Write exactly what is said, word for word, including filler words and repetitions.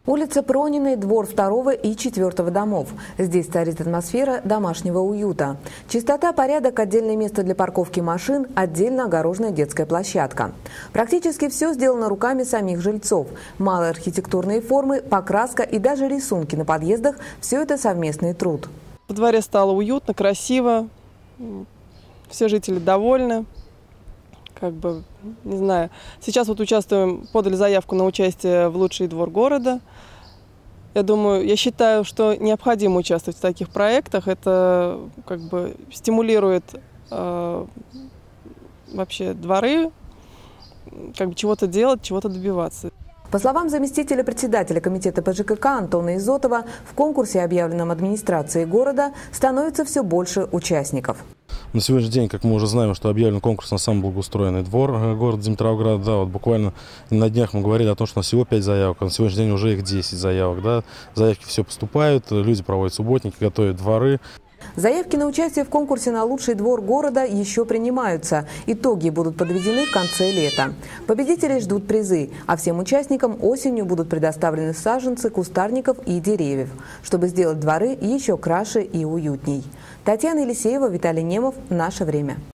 Улица Прониной, двор второго и четвертого домов. Здесь царит атмосфера домашнего уюта. Чистота, порядок, отдельное место для парковки машин, отдельно огороженная детская площадка. Практически все сделано руками самих жильцов. Малые архитектурные формы, покраска и даже рисунки на подъездах – все это совместный труд. Во дворе стало уютно, красиво, все жители довольны. Как бы, не знаю, сейчас вот участвуем, подали заявку на участие в лучший двор города. Я думаю, я считаю, что необходимо участвовать в таких проектах. Это как бы стимулирует э, вообще дворы, как бы чего-то делать, чего-то добиваться. По словам заместителя председателя комитета по ЖКХ Антона Изотова, в конкурсе, объявленном администрацией города, становится все больше участников. На сегодняшний день, как мы уже знаем, что объявлен конкурс на самый благоустроенный двор города Димитровграда. Да, вот буквально на днях мы говорили о том, что у нас всего пять заявок, а на сегодняшний день уже их десять заявок. Да. Заявки все поступают, люди проводят субботники, готовят дворы. Заявки на участие в конкурсе на лучший двор города еще принимаются. Итоги будут подведены в конце лета. Победителей ждут призы, а всем участникам осенью будут предоставлены саженцы, кустарников и деревьев, чтобы сделать дворы еще краше и уютней. Татьяна Елисеева, Виталий Немов. Наше время.